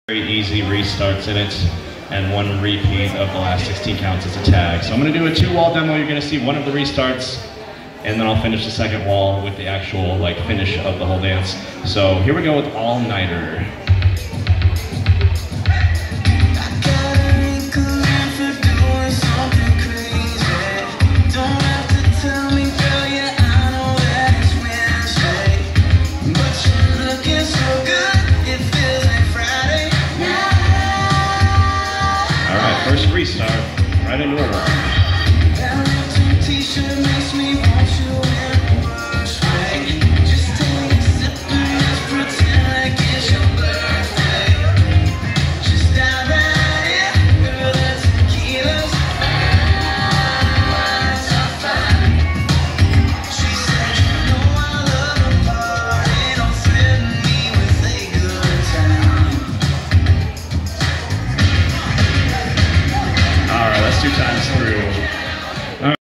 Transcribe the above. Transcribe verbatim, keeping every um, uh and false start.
Very easy restarts in it, and one repeat of the last sixteen counts as a tag. So I'm going to do a two-wall demo. You're going to see one of the restarts, and then I'll finish the second wall with the actual like finish of the whole dance. So here we go with All Nighter. First restart, right into a wall. Two times through.